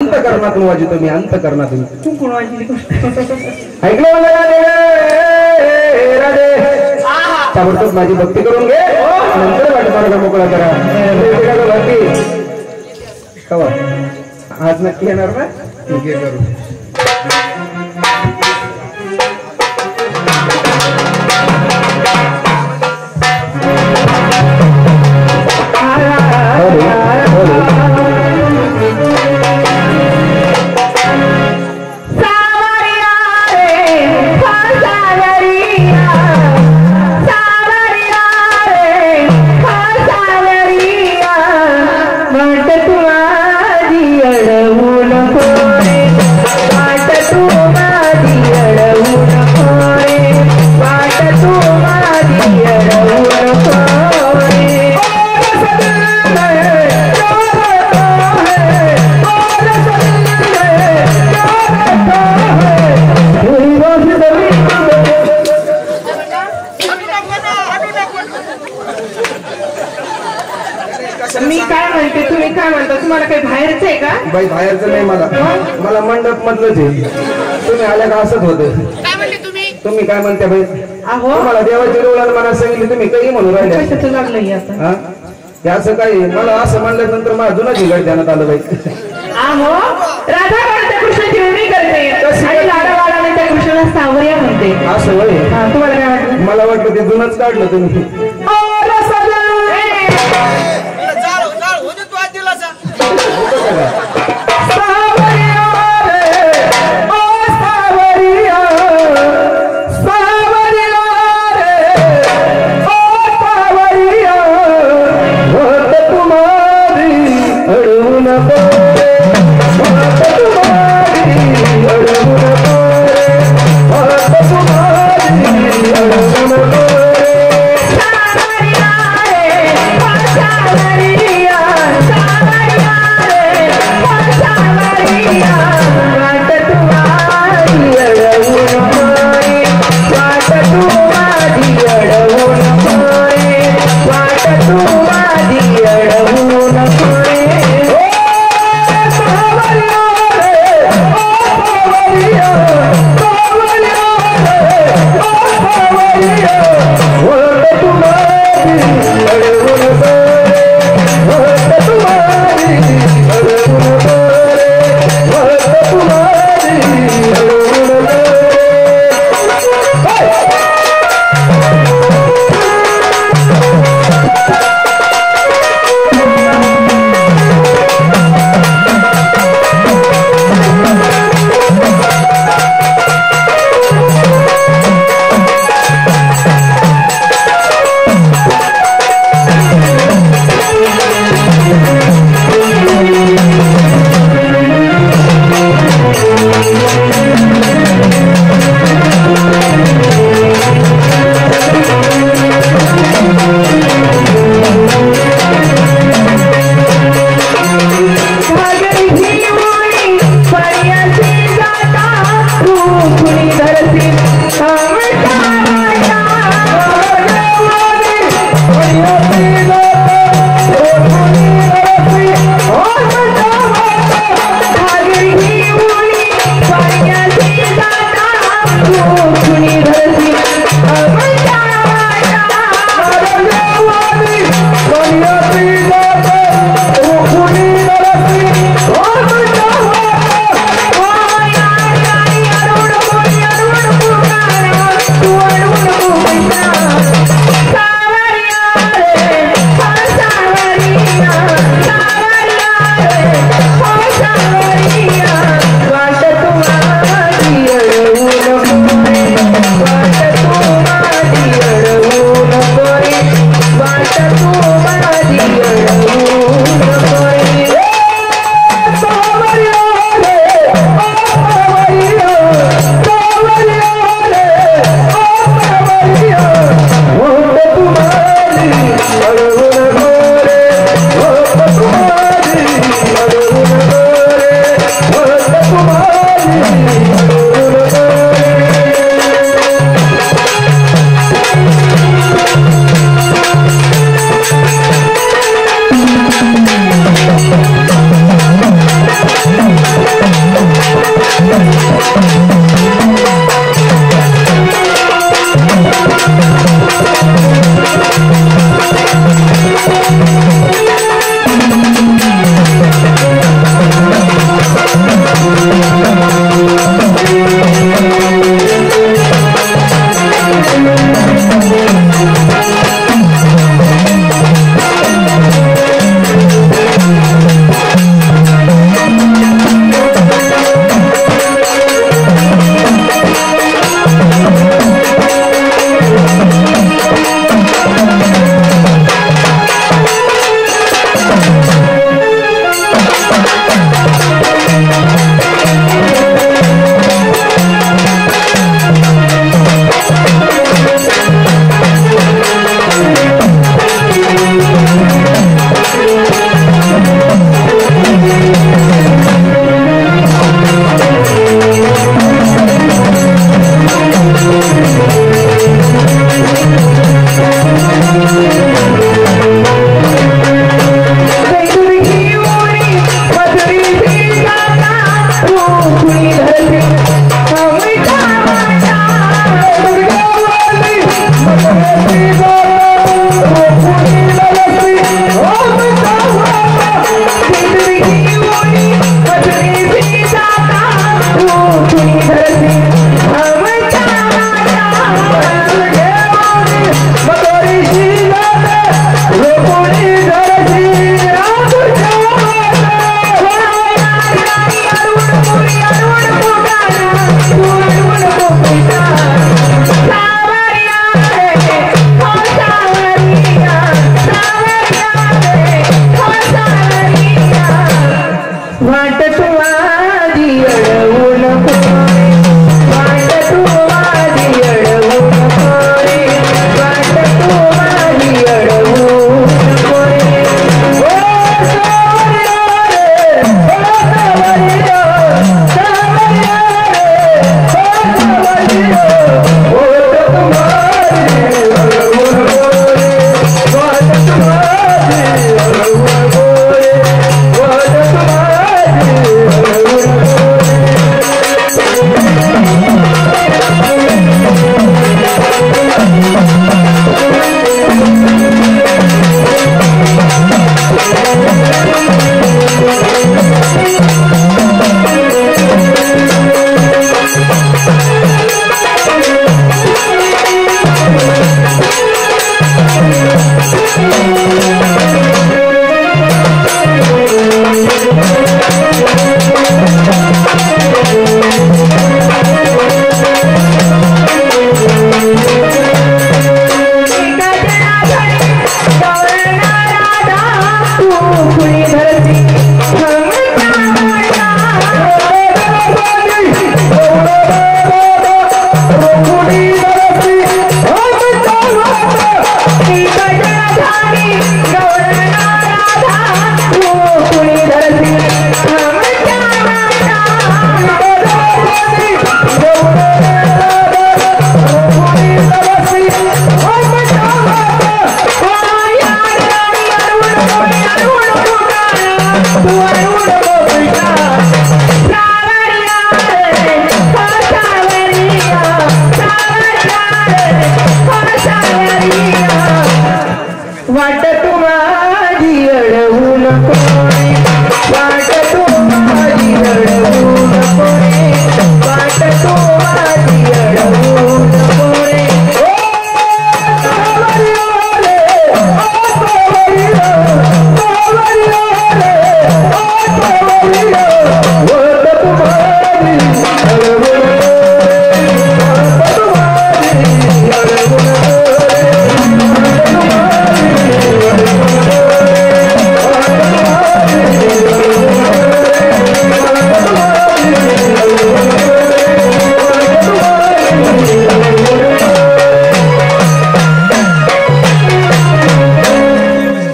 अंतकरणातून वाजवतो मी, अंतकरणातून. तू कोण वाजली? ऐकलं मला राधे? ताबडतोब माझी भक्ती करून घे, नंतर वाट मार्ग मोकळा करा. कवा आज नक्की येणार ना? ठीक आहे, करू. मी काय म्हणते, तुम्ही काय म्हणता? तुम्हाला काही बाहेरच आहे का? बाई बाहेरचं नाही, मला मंडप मधलंच आहे. तुम्ही आल्या का असंच होतं. तुम्ही काय म्हणते बाई? अहो मला देवाची डोळ्याला मला सांगितलं, तुम्ही काही म्हणून राहिले. कशाचं लागलंय आता? हे असं काही मला असं म्हणल्यानंतर मला जुना झिगड देण्यात आलं बाई. अहो राधा म्हणते कृष्णाची वेगळी करते आणि लाडा वाडा त्या कृष्णाला सावरिया म्हणते. असं वय? तुम्हाला काय वाटलं? मला वाटलं ते जुनच काढलं तुम्ही. होतं का?